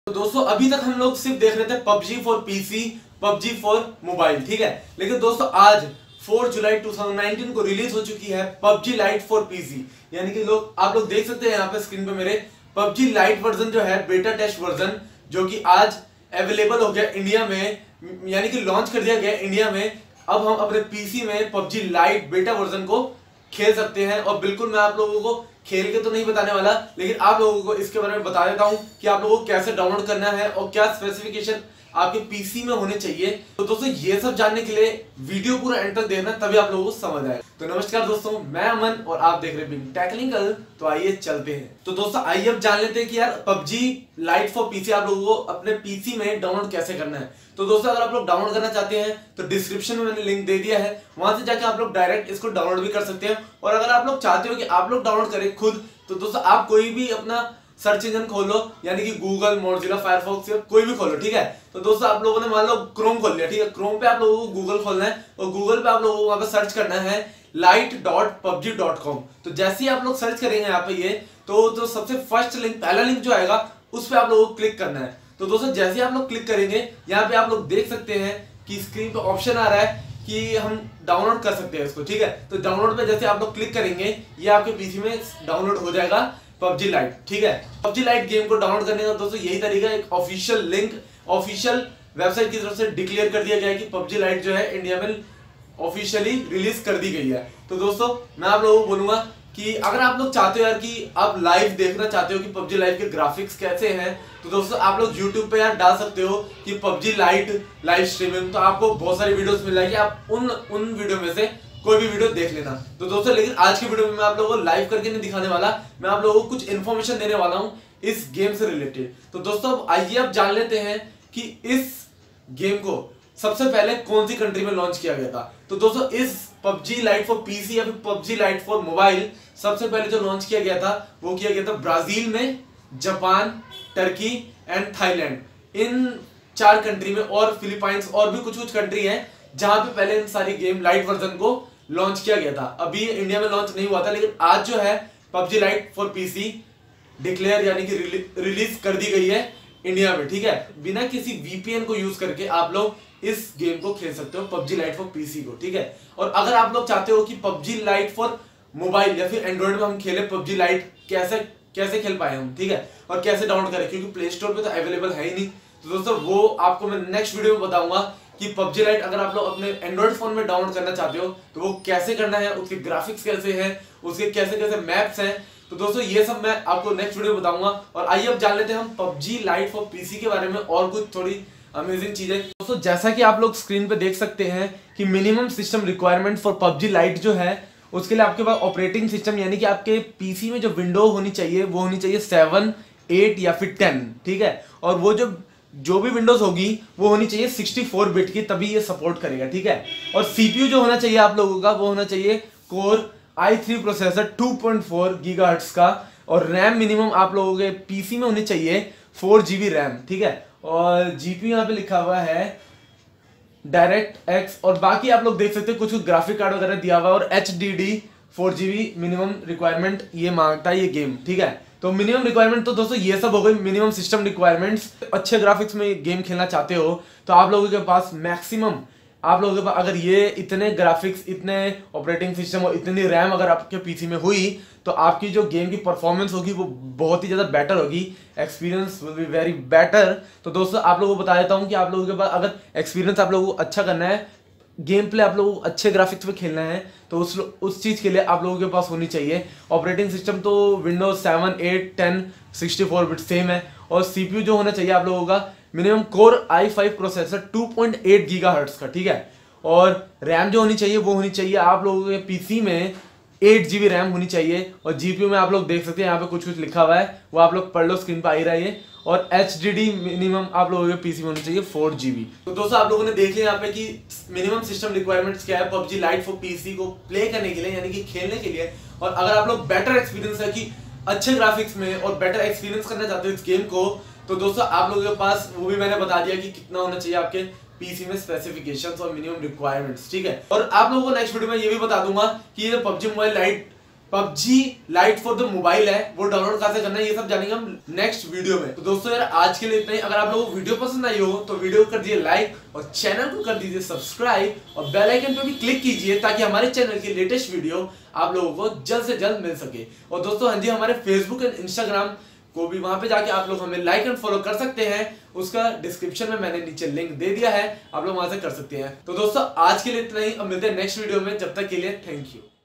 तो दोस्तों अभी तक हम लोग सिर्फ देख रहे थे PUBG for PC, PUBG for mobile, ठीक है। लेकिन दोस्तों आज 4 जुलाई 2019 को रिलीज हो चुकी है पबजी लाइट फॉर पीसी, यानी कि आप लोग देख सकते हैं यहाँ पे स्क्रीन पे मेरे पबजी लाइट वर्जन जो है बेटा टेस्ट वर्जन, जो कि आज अवेलेबल हो गया इंडिया में, यानी कि लॉन्च कर दिया गया इंडिया में। अब हम अपने पीसी में पबजी लाइट बेटा वर्जन को खेल सकते हैं। और बिल्कुल मैं आप लोगों को खेल के तो नहीं बताने वाला, लेकिन आप लोगों को इसके बारे में बता देता हूं कि आप लोगों को कैसे डाउनलोड करना है और क्या स्पेसिफिकेशन आपके पीसी में होने चाहिए। तो दोस्तों ये सब जानने के लिए वीडियो पूरा एंड तक देखना, तभी आप लोगों को समझ आए। तो नमस्कार दोस्तों, मैं अमन और आप देख रहे हैं टेक्निकल। तो आइए चलते हैं। तो दोस्तों आइए अब जान लेते हैं कि यार पबजी लाइट फॉर पीसी आप लोगों को अपने पीसी में डाउनलोड कैसे करना है। तो दोस्तों अगर आप लोग डाउनलोड करना चाहते हैं तो डिस्क्रिप्शन में मैंने लिंक दे दिया है, वहां से जाके आप लोग डायरेक्ट इसको डाउनलोड भी कर सकते हैं। और अगर आप लोग चाहते हो कि आप लोग डाउनलोड करें खुद, तो दोस्तों आप कोई भी अपना सर्च इंजन खोलो, यानी कि गूगल, मोजिला, फायरफॉक्स या कोई भी खोलो, ठीक है। तो दोस्तों आप लोगों ने मान लो क्रोम खोल लिया, ठीक है। क्रोम पे आप लोगों को गूगल खोलना है और गूगल पे आप लोगों को वहां पे सर्च करना है light.pubg.com। तो जैसे ही आप लोग सर्च करेंगे यहाँ पे ये, तो जो सबसे फर्स्ट लिंक, पहला लिंक जो आएगा उस पर आप लोगों को क्लिक करना है। तो दोस्तों जैसे ही आप लोग क्लिक करेंगे, यहाँ पे आप लोग देख सकते हैं कि स्क्रीन पे ऑप्शन आ रहा है कि हम डाउनलोड कर सकते हैं इसको, ठीक है। तो डाउनलोड पे जैसे आप लोग क्लिक करेंगे, ये आपके पीसी में डाउनलोड हो जाएगा पबजी लाइट, ठीक है। पबजी लाइट गेम को डाउनलोड करने का दोस्तों यही तरीका, एक ऑफिशियल लिंक ऑफिशियल वेबसाइट की तरफ से डिक्लेयर कर दिया गया है कि पबजी लाइट जो है इंडिया में ऑफिशियली रिलीज कर दी गई है। तो दोस्तों मैं आप लोगों को बोलूंगा कि अगर आप लोग चाहते हो यार कि आप लाइव देखना चाहते हो कि पबजी लाइट के ग्राफिक्स कैसे हैं, तो दोस्तों आप लोग YouTube पे यार डाल सकते हो कि पबजी लाइट लाइव स्ट्रीमिंग, तो आपको बहुत सारी वीडियोस मिल जाएगी। आप उन वीडियो में से कोई भी वीडियो देख लेना। तो दोस्तों लेकिन आज की वीडियो में मैं आप लोगों को लाइव करके नहीं दिखाने वाला, मैं आप लोगों को कुछ इन्फॉर्मेशन देने वाला हूं इस गेम से रिलेटेड। तो दोस्तों आइए अब जान लेते हैं कि इस गेम को सबसे पहले कौन सी कंट्री में लॉन्च किया गया था। तो दोस्तों इस पबजी लाइट फॉर पीसी या फिर पबजी लाइट फॉर मोबाइल सबसे पहले जो लॉन्च किया गया था वो किया गया था ब्राजील में, जापान, टर्की एंड थाईलैंड, इन 4 कंट्री में, और फिलीपाइंस और भी कुछ कंट्री हैं जहां पे पहले इन सारी गेम लाइट वर्जन को लॉन्च किया गया था। अभी इंडिया में लॉन्च नहीं हुआ था, लेकिन आज जो है PUBG lite for PC declare यानी कि रिलीज कर दी गई है इंडिया में, ठीक है। बिना किसी वीपीएन को यूज करके आप लोग इस गेम को खेल सकते हो पबजी लाइट फॉर पीसी को, ठीक है। और अगर आप लोग चाहते हो कि पबजी लाइट फॉर मोबाइल या फिर एंड्रॉइड में हम खेले पबजी लाइट, कैसे खेल पाए हम, ठीक है, और कैसे डाउनलोड करें, क्योंकि प्ले स्टोर पे तो अवेलेबल है ही नहीं। तो दोस्तों वो आपको मैं नेक्स्ट वीडियो में बताऊंगा कि पबजी लाइट अगर आप लोग अपने एंड्रॉइड फोन में डाउनलोड करना चाहते हो तो वो कैसे करना है, उसके ग्राफिक्स कैसे हैं, उसके कैसे कैसे मैप्स हैं। तो दोस्तों ये सब मैं आपको नेक्स्ट वीडियो में बताऊंगा। और आइए अब जान लेते हैं हम पबजी लाइट फॉर पीसी के बारे में और कुछ थोड़ी अमेजिंग चीजें। दोस्तों जैसा कि आप लोग स्क्रीन पे देख सकते हैं कि minimum system requirement for PUBG lite जो है, उसके लिए आपके पास ऑपरेटिंग सिस्टम यानी कि आपके पीसी में जो विंडो होनी चाहिए वो होनी चाहिए 7, 8 या फिर 10, ठीक है। और वो जो भी विंडोज होगी वो होनी चाहिए 64 बिट की, तभी ये सपोर्ट करेगा, ठीक है। और सीपीयू जो होना चाहिए आप लोगों का वो होना चाहिए कोर i3 प्रोसेसर 2.4 गीगाहर्ट्ज का। और रैम मिनिमम आप लोगों के पीसी में होनी चाहिए 4 GB रैम, ठीक है। और जीपीयू यहाँ पे लिखा हुआ है डायरेक्ट एक्स, और बाकी आप लोग देख सकते हैं कुछ ग्राफिक कार्ड वगैरह दिया हुआ है। और HDD 4 GB मिनिमम रिक्वायरमेंट ये मांगता है ये गेम, ठीक है। तो मिनिमम रिक्वायरमेंट तो दोस्तों ये सब हो गई मिनिमम सिस्टम रिक्वायरमेंट्स। अच्छे ग्राफिक्स में गेम खेलना चाहते हो तो आप लोगों के पास मैक्सिमम, आप लोगों के पास अगर ये इतने ग्राफिक्स, इतने ऑपरेटिंग सिस्टम और इतनी रैम अगर आपके पीसी में हुई, तो आपकी जो गेम की परफॉर्मेंस होगी वो बहुत ही ज़्यादा बेटर होगी, experience will be very better. तो दोस्तों आप लोगों को बता देता हूँ कि आप लोगों के पास अगर एक्सपीरियंस आप लोगों को अच्छा करना है, गेम प्ले आप लोगों को अच्छे ग्राफिक्स पे खेलना है, तो उस चीज़ के लिए आप लोगों के पास होनी चाहिए ऑपरेटिंग सिस्टम। तो विंडोज 7, 8, 10, 64 बिट सेम है। और सीपीयू जो होना चाहिए आप लोगों का minimum core i5 processor 2.8 gigahertz का, ठीक है। और रैम जो होनी चाहिए वो होनी चाहिए आप लोगों के पीसी में 8 GB रैम होनी चाहिए। और जीपीयू में आप लोग देख सकते हैं यहाँ पे कुछ लिखा हुआ है, वो आप लोग पढ़ लो, स्क्रीन पर आ ही रहा है। और HDD मिनिमम आप लोगों के पीसी में होनी चाहिए 4 GB। तो दोस्तों आप लोगों ने देख लिया यहाँ पे कि मिनिमम सिस्टम रिक्वायरमेंट्स क्या है पबजी लाइट फॉर पीसी को प्ले करने के लिए, यानी कि खेलने के लिए। और अगर आप लोग बेटर एक्सपीरियंस है कि अच्छे ग्राफिक्स में और बेटर एक्सपीरियंस करना चाहते हो इस गेम को, तो दोस्तों आप लोगों के पास वो भी मैंने बता दिया कि कितना होना चाहिए आपके पीसी में स्पेसिफिकेशंस और मिनिमम रिक्वायरमेंट्स, ठीक है। और आप लोगों को नेक्स्ट वीडियो में ये भी बता दूंगा कि ये PUBG mobile lite PUBG lite for the mobile है वो डाउनलोड कैसे करना है ये सब जानेंगे हम नेक्स्ट वीडियो में। तो दोस्तों यार आज के लिए इतना ही। अगर आप लोगों को वीडियो पसंद आई हो तो वीडियो को कर दीजिए लाइक और चैनल को कर दीजिए सब्सक्राइब और बेल आइकन पे भी क्लिक कीजिए ताकि हमारे चैनल की लेटेस्ट वीडियो आप लोगों को जल्द से जल्द मिल सके। और दोस्तों हाँ जी, हमारे फेसबुक एंड इंस्टाग्राम को भी वहां पे जाके आप लोग हमें लाइक एंड फॉलो कर सकते हैं। उसका डिस्क्रिप्शन में मैंने नीचे लिंक दे दिया है, आप लोग वहां से कर सकते हैं। तो दोस्तों आज के लिए इतना ही, अब मिलते हैं नेक्स्ट वीडियो में। जब तक के लिए थैंक यू।